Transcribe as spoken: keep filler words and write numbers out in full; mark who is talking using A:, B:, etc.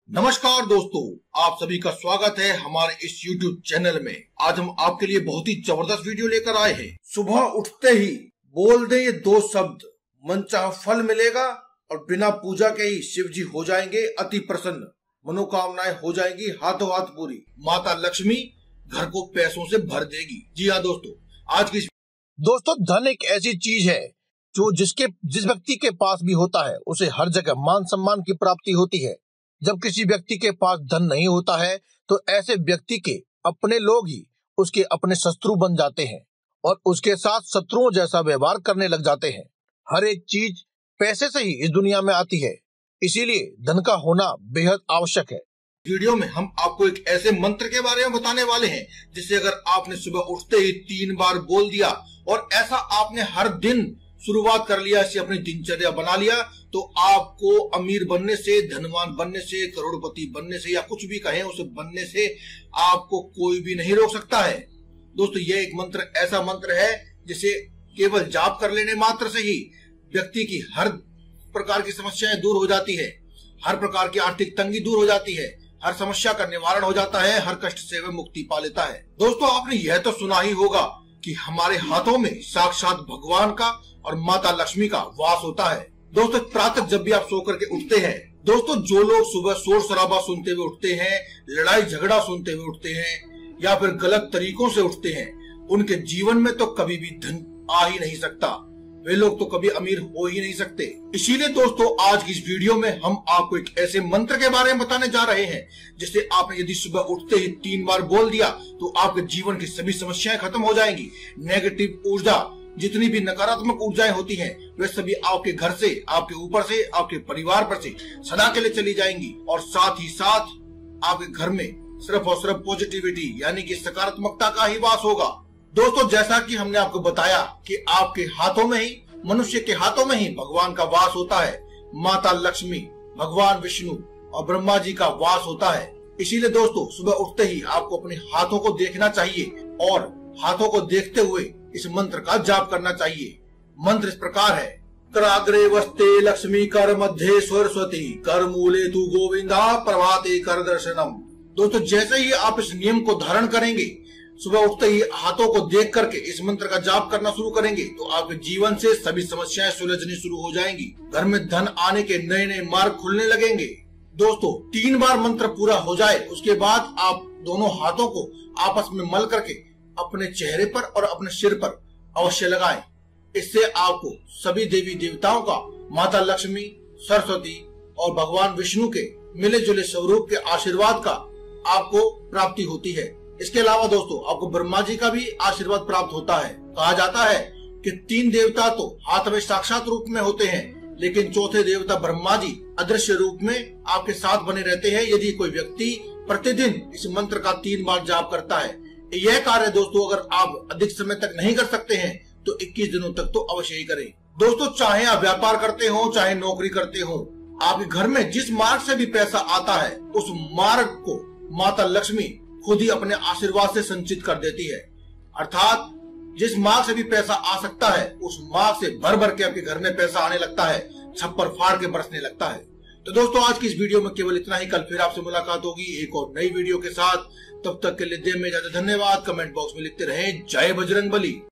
A: नमस्कार दोस्तों, आप सभी का स्वागत है हमारे इस YouTube चैनल में। आज हम आपके लिए बहुत ही जबरदस्त वीडियो लेकर आए हैं। सुबह उठते ही बोल दे ये दो शब्द, मनचाहा फल मिलेगा और बिना पूजा के ही शिव जी हो जाएंगे अति प्रसन्न, मनोकामनाएं हो जाएंगी हाथों हाथ पूरी। माता लक्ष्मी घर को पैसों से भर देगी। जी हाँ दोस्तों, आज की
B: दोस्तों धन एक ऐसी चीज है जो जिसके जिस व्यक्ति के पास भी होता है उसे हर जगह मान सम्मान की प्राप्ति होती है। जब किसी व्यक्ति के पास धन नहीं होता है तो ऐसे व्यक्ति के अपने लोग ही उसके अपने शत्रु बन जाते हैं और उसके साथ शत्रुओं जैसा व्यवहार करने लग जाते हैं। हर एक चीज पैसे से ही इस दुनिया में आती है, इसीलिए धन का होना बेहद आवश्यक है।
A: वीडियो में हम आपको एक ऐसे मंत्र के बारे में बताने वाले हैं जिसे अगर आपने सुबह उठते ही तीन बार बोल दिया और ऐसा आपने हर दिन शुरुआत कर लिया, इसे अपनी दिनचर्या बना लिया, तो आपको अमीर बनने से, धनवान बनने से, करोड़पति बनने से या कुछ भी कहें उसे बनने से आपको कोई भी नहीं रोक सकता है। दोस्तों यह एक मंत्र ऐसा मंत्र है जिसे केवल जाप कर लेने मात्र से ही व्यक्ति की हर प्रकार की समस्याएं दूर हो जाती है, हर प्रकार की आर्थिक तंगी दूर हो जाती है, हर समस्या का निवारण हो जाता है, हर कष्ट से वह मुक्ति पा लेता है। दोस्तों आपने यह तो सुना ही होगा कि हमारे हाथों में साक्षात भगवान का और माता लक्ष्मी का वास होता है। दोस्तों प्रातः जब भी आप सो करके उठते हैं, दोस्तों जो लोग सुबह शोर शराबा सुनते हुए उठते हैं, लड़ाई झगड़ा सुनते हुए उठते हैं या फिर गलत तरीकों से उठते हैं, उनके जीवन में तो कभी भी धन आ ही नहीं सकता, वे लोग तो कभी अमीर हो ही नहीं सकते। इसीलिए दोस्तों आज की इस वीडियो में हम आपको एक ऐसे मंत्र के बारे में बताने जा रहे हैं जिसे आपने यदि सुबह उठते ही तीन बार बोल दिया तो आपके जीवन की सभी समस्याएं खत्म हो जाएंगी। नेगेटिव ऊर्जा, जितनी भी नकारात्मक ऊर्जाएं होती हैं, वे सभी आपके घर से, आपके ऊपर से, आपके परिवार पर से सदा के लिए चली जाएंगी और साथ ही साथ आपके घर में सिर्फ और सिर्फ पॉजिटिविटी यानी कि सकारात्मकता का ही वास होगा। दोस्तों जैसा कि हमने आपको बताया कि आपके हाथों में ही, मनुष्य के हाथों में ही भगवान का वास होता है, माता लक्ष्मी, भगवान विष्णु और ब्रह्मा जी का वास होता है। इसीलिए दोस्तों सुबह उठते ही आपको अपने हाथों को देखना चाहिए और हाथों को देखते हुए इस मंत्र का जाप करना चाहिए। मंत्र इस प्रकार है, कराग्रे वस्ते लक्ष्मी, कर मध्य सरस्वती, कर मूले तू गोविंदा, प्रभाते कर दर्शनम। दोस्तों जैसे ही आप इस नियम को धारण करेंगे, सुबह उठते ही हाथों को देख करके इस मंत्र का जाप करना शुरू करेंगे, तो आपके जीवन से सभी समस्याएं सुलझनी शुरू हो जाएंगी। घर में धन आने के नए नए मार्ग खुलने लगेंगे। दोस्तों तीन बार मंत्र पूरा हो जाए उसके बाद आप दोनों हाथों को आपस में मल करके अपने चेहरे पर और अपने सिर पर अवश्य लगाएं। इससे आपको सभी देवी देवताओं का, माता लक्ष्मी, सरस्वती और भगवान विष्णु के मिले जुले स्वरूप के आशीर्वाद का आपको प्राप्ति होती है। इसके अलावा दोस्तों आपको ब्रह्मा जी का भी आशीर्वाद प्राप्त होता है। कहा जाता है कि तीन देवता तो हाथ में साक्षात रूप में होते हैं, लेकिन चौथे देवता ब्रह्मा जी अदृश्य रूप में आपके साथ बने रहते हैं यदि कोई व्यक्ति प्रतिदिन इस मंत्र का तीन बार जाप करता है। यह कार्य दोस्तों अगर आप अधिक समय तक नहीं कर सकते हैं तो इक्कीस दिनों तक तो अवश्य ही करें। दोस्तों चाहे आप व्यापार करते हो, चाहे नौकरी करते हो, आपके घर में जिस मार्ग से भी पैसा आता है उस मार्ग को माता लक्ष्मी खुद ही अपने आशीर्वाद से संचित कर देती है। अर्थात जिस मार्ग से भी पैसा आ सकता है उस मार्ग से भर भर के आपके घर में पैसा आने लगता है, छप्पर फाड़ के बरसने लगता है। तो दोस्तों आज की इस वीडियो में केवल इतना ही। कल फिर आपसे मुलाकात होगी एक और नई वीडियो के साथ। तब तक के लिए दे में ज्यादा धन्यवाद। कमेंट बॉक्स में लिखते रहें जय बजरंगबली।